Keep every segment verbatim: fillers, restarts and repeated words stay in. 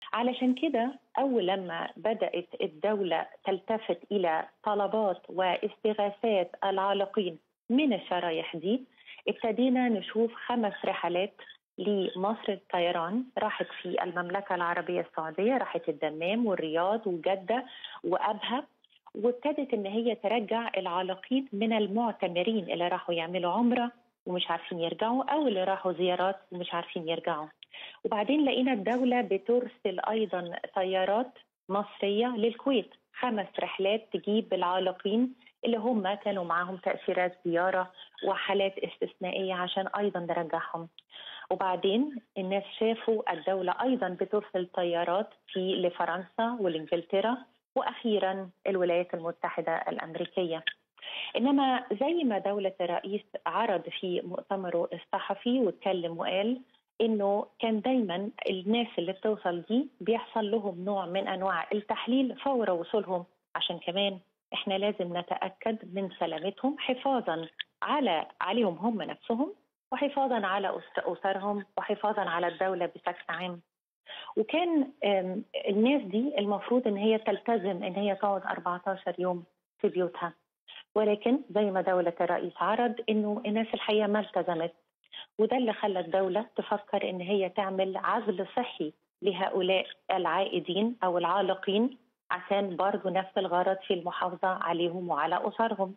علشان كده أول لما بدأت الدولة تلتفت إلى طلبات واستغاثات العالقين من الشرايح دي، ابتدينا نشوف خمس رحلات لمصر الطيران راحت في المملكة العربية السعودية، راحت الدمام والرياض وجدة وأبها، وابتدت إن هي ترجع العالقين من المعتمرين اللي راحوا يعملوا عمرة ومش عارفين يرجعوا، أو اللي راحوا زيارات ومش عارفين يرجعوا. وبعدين لقينا الدولة بترسل أيضا طيارات مصرية للكويت، خمس رحلات تجيب العالقين اللي هم كانوا معاهم تأثيرات زيارة وحالات استثنائية عشان أيضا نرجعهم. وبعدين الناس شافوا الدولة أيضا بترسل طيارات في لفرنسا والإنجلترا وأخيرا الولايات المتحدة الأمريكية. إنما زي ما دولة الرئيس عرض في مؤتمره الصحفي واتكلم وقال إنه كان دايما الناس اللي بتوصل دي بيحصل لهم نوع من أنواع التحليل فور وصولهم، عشان كمان إحنا لازم نتأكد من سلامتهم حفاظا على عليهم هم نفسهم، وحفاظا على أسرهم، وحفاظا على الدولة بشكل عام. وكان الناس دي المفروض إن هي تلتزم إن هي تقعد أربعة عشر يوم في بيوتها، ولكن زي ما دولة الرئيس عرض إنه الناس الحقيقة ما التزمت، وده اللي خلى الدولة تفكر إن هي تعمل عزل صحي لهؤلاء العائدين أو العالقين عشان برضو نفس الغرض في المحافظة عليهم وعلى أسرهم.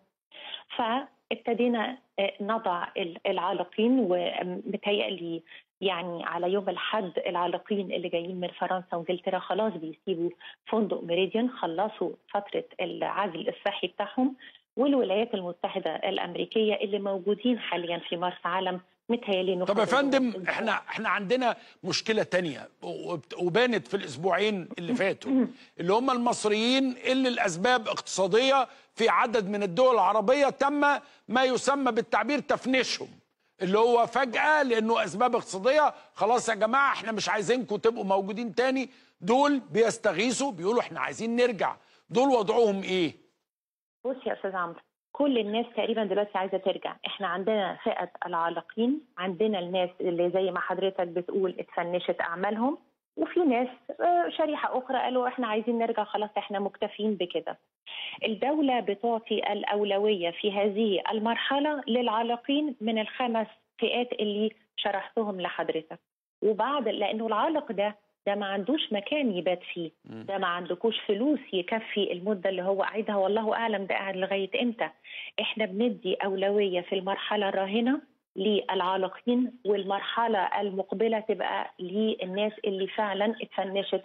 فابتدينا نضع العالقين، ومتهيألي يعني على يوم الأحد العالقين اللي جايين من فرنسا وانجلترا خلاص بيسيبوا فندق ميريديان، خلصوا فترة العزل الصحي بتاعهم. والولايات المتحدة الأمريكية اللي موجودين حاليا في مرسى علم متهيألي. طب يا فندم، احنا احنا عندنا مشكلة تانية وبانت في الأسبوعين اللي فاتوا، اللي هم المصريين اللي الأسباب اقتصادية في عدد من الدول العربية تم ما يسمى بالتعبير تفنيشهم، اللي هو فجأة لأنه أسباب اقتصادية خلاص يا جماعة احنا مش عايزينكم تبقوا موجودين تاني. دول بيستغيثوا بيقولوا احنا عايزين نرجع، دول وضعهم ايه؟ بص يا أستاذ عمرو، كل الناس تقريبا دلوقتي عايزه ترجع. احنا عندنا فئه العالقين، عندنا الناس اللي زي ما حضرتك بتقول اتفنشت اعمالهم، وفي ناس شريحه اخرى قالوا احنا عايزين نرجع خلاص احنا مكتفين بكده. الدوله بتعطي الاولويه في هذه المرحله للعالقين من الخمس فئات اللي شرحتهم لحضرتك. وبعد لانه العالق ده ده ما عندوش مكان يبات فيه، ده ما عندكوش فلوس يكفي المدة اللي هو قاعدها، والله أعلم ده قاعد لغاية إمتى. إحنا بندي أولوية في المرحلة الراهنة للعالقين، والمرحلة المقبلة تبقى للناس اللي فعلا اتفنشت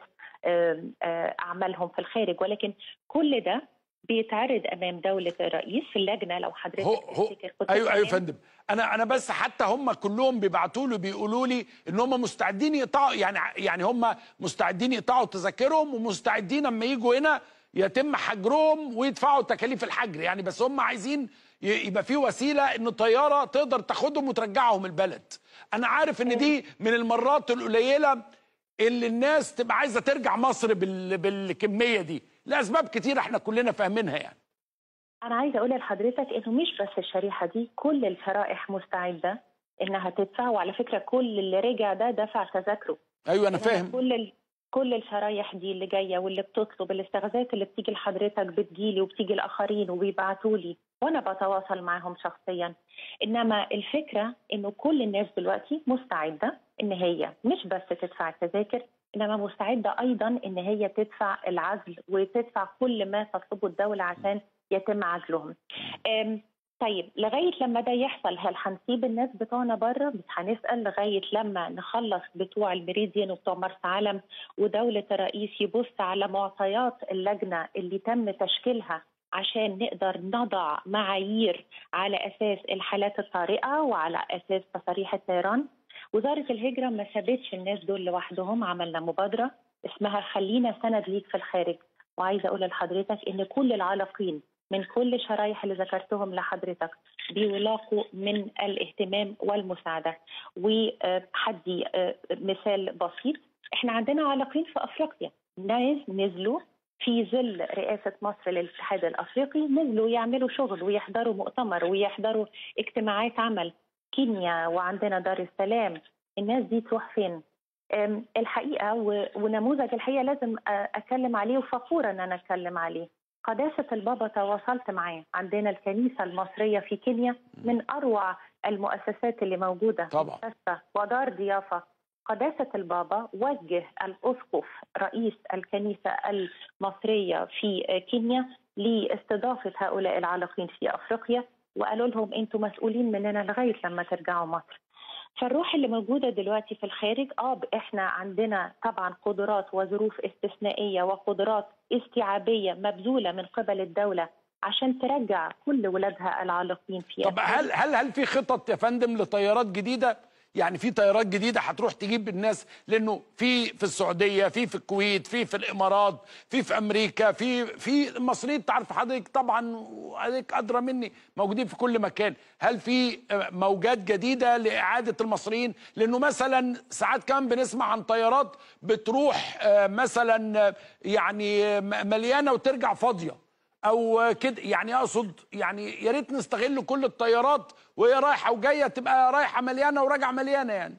أعمالهم في الخارج. ولكن كل ده بيتعرض امام دوله الرئيس في اللجنه. لو حضرتك هو هو ايوه ايوه فندم، انا انا بس حتى هم كلهم بيبعتوا لي بيقولوا لي ان هم مستعدين يقطعوا، يعني يعني هم مستعدين يقطعوا تذاكرهم ومستعدين اما يجوا هنا يتم حجرهم ويدفعوا تكاليف الحجر، يعني بس هم عايزين يبقى في وسيله ان طياره تقدر تاخدهم وترجعهم البلد. انا عارف ان دي من المرات القليله اللي الناس تبقى عايزه ترجع مصر بال... بالكميه دي لاسباب كتير احنا كلنا فاهمينها. يعني انا عايزه اقول لحضرتك انه مش بس الشريحه دي، كل الشرائح مستعده انها تدفع. وعلى فكره كل اللي رجع ده دفع تذاكره. ايوه انا فاهم. كل ال... كل الشرايح دي اللي جايه واللي بتطلب الاستغاثات اللي بتيجي لحضرتك بتجيلي وبتيجي الاخرين وبيبعتوا لي وانا بتواصل معاهم شخصيا. انما الفكره انه كل الناس دلوقتي مستعده ان هي مش بس تدفع التذاكر، انما مستعده ايضا ان هي تدفع العزل وتدفع كل ما تطلبه الدوله عشان يتم عزلهم. طيب لغايه لما ده يحصل هل هنسيب الناس بتوعنا بره؟ مش هنسال لغايه لما نخلص بتوع الميريديان وبتوع مرسى علم ودوله الرئيس يبص على معطيات اللجنه اللي تم تشكيلها عشان نقدر نضع معايير على اساس الحالات الطارئه وعلى اساس تصاريح الطيران. وزاره الهجره ما سابتش الناس دول لوحدهم، عملنا مبادره اسمها خلينا سند ليك في الخارج. وعايزه اقول لحضرتك ان كل العالقين من كل الشرايح اللي ذكرتهم لحضرتك بيلاقوا من الاهتمام والمساعده. وحدي مثال بسيط، احنا عندنا عالقين في افريقيا، ناس نزلوا في ظل رئاسه مصر للاتحاد الافريقي، نزلوا يعملوا شغل ويحضروا مؤتمر ويحضروا اجتماعات عمل. كينيا وعندنا دار السلام، الناس دي تروح فين؟ الحقيقه ونموذج الحقيقه لازم اتكلم عليه وفخوره ان انا اتكلم عليه. قداسه البابا تواصلت معاه، عندنا الكنيسه المصريه في كينيا من اروع المؤسسات اللي موجوده، طبعا ودار ضيافه. قداسه البابا وجه الاسقف رئيس الكنيسه المصريه في كينيا لاستضافه هؤلاء العالقين في افريقيا، وقالوا لهم انتم مسؤولين مننا لغايه لما ترجعوا مصر. فالروح اللي موجوده دلوقتي في الخارج، اه احنا عندنا طبعا قدرات وظروف استثنائيه وقدرات استيعابيه مبذوله من قبل الدوله عشان ترجع كل ولادها العالقين في طب هل هل هل في خطط يا فندم لطيارات جديده؟ يعني في طيارات جديده هتروح تجيب الناس، لانه في في السعوديه، في في الكويت، في في الامارات، في في امريكا، في في المصريين تعرف حضرتك طبعا وحضرتك ادرى مني موجودين في كل مكان. هل في موجات جديده لاعاده المصريين؟ لانه مثلا ساعات كمان بنسمع عن طيارات بتروح مثلا يعني مليانه وترجع فاضيه او كده، يعني اقصد يعني يا ريت نستغل كل الطيارات وهي رايحه وجايه تبقى رايحه مليانه وراجعه مليانه. يعني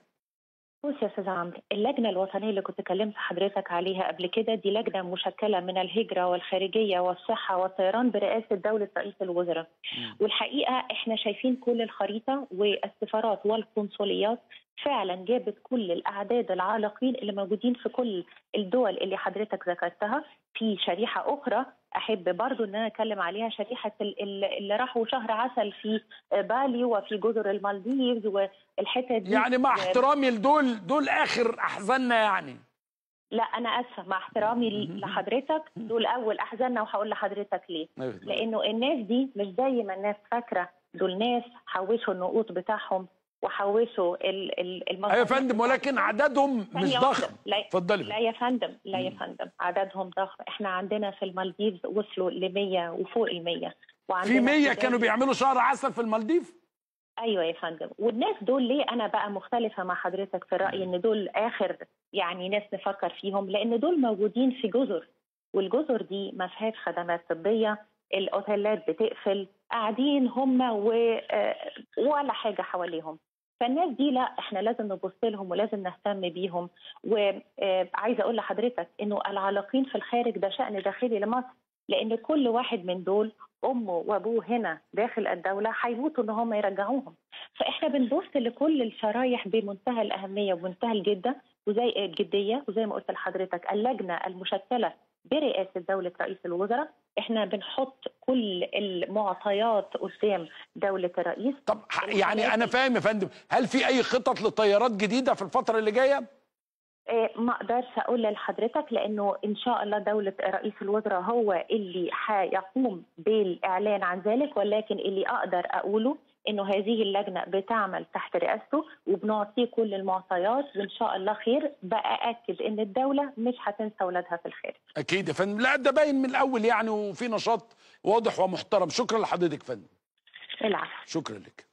بص يا استاذ عمرو، اللجنه الوطنيه اللي كنت كلمت حضرتك عليها قبل كده دي لجنه مشكله من الهجره والخارجيه والصحه والطيران برئاسه دوله رئيس الوزراء. والحقيقه احنا شايفين كل الخريطه، والسفارات والقنصليات فعلا جابت كل الاعداد العالقين اللي موجودين في كل الدول اللي حضرتك ذكرتها. في شريحه اخرى احب برضو ان انا اتكلم عليها، شريحه اللي راحوا شهر عسل في بالي وفي جزر المالديفز والحتت دي. يعني مع احترامي لدول، دول اخر احزاننا يعني. لا انا اسفه، مع احترامي لحضرتك دول اول احزاننا، وهقول لحضرتك ليه. لانه الناس دي مش زي ما الناس فاكره، دول ناس حوشوا النقود بتاعهم وحوشوا المصاريف. ايوه يا فندم، ولكن عددهم مش ضخم. اتفضلي. لا يا فندم، لا يا فندم، عددهم ضخم. احنا عندنا في المالديفز وصلوا ل مية وفوق ال مية، في مية كانوا بيعملوا شهر عسل في المالديف. ايوه يا فندم. والناس دول ليه انا بقى مختلفه مع حضرتك في الراي ان دول اخر يعني ناس نفكر فيهم؟ لان دول موجودين في جزر، والجزر دي ما فيهاش خدمات طبيه، الاوتيلات بتقفل، قاعدين هم و... ولا حاجه حواليهم. فالناس دي لا، احنا لازم نبص لهم ولازم نهتم بيهم. وعايزه اقول لحضرتك انه العالقين في الخارج ده شأن داخلي لمصر، لان كل واحد من دول امه وابوه هنا داخل الدوله هيموتوا ان هم يرجعوهم. فاحنا بنبص لكل الشرايح بمنتهى الاهميه ومنتهى الجده وزي الجديه، وزي ما قلت لحضرتك اللجنه المشكله برئاسه دوله رئيس الوزراء، احنا بنحط كل المعطيات قدام دوله الرئيس. طب يعني انا فاهم يا فندم، هل في اي خطط لطيارات جديده في الفتره اللي جايه؟ ما اقدرش اقول لحضرتك، لانه ان شاء الله دوله رئيس الوزراء هو اللي هيقوم بالاعلان عن ذلك، ولكن اللي اقدر اقوله انه هذه اللجنه بتعمل تحت رئاسته وبنعطيه كل المعطيات، وان شاء الله خير. بقى اكد ان الدوله مش هتنسى اولادها في الخارج. اكيد يا فندم، لا ده باين من الاول يعني، وفي نشاط واضح ومحترم. شكرا لحضرتك يا فندم. العفو. شكرا لك.